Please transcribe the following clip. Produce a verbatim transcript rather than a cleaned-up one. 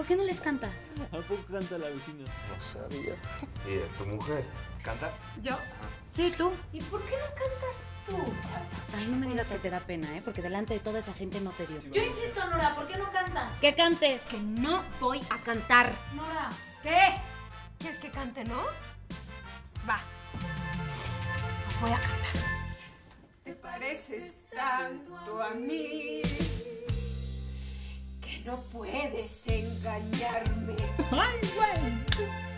¿Por qué no les cantas? ¿A poco canta la vecina? No sabía. ¿Y es tu mujer? ¿Canta? ¿Yo? Sí, tú. ¿Y por qué no cantas tú, chata? Ay, no me digas que te da pena, ¿eh? Porque delante de toda esa gente no te dio. Yo insisto, Nora, ¿por qué no cantas? ¡Que cantes! Que no voy a cantar. Nora. ¿Qué? ¿Quieres que cante, no? Va. Pues voy a cantar. Te pareces tanto a mí que no puedes engañarme. ¡Ay, güey!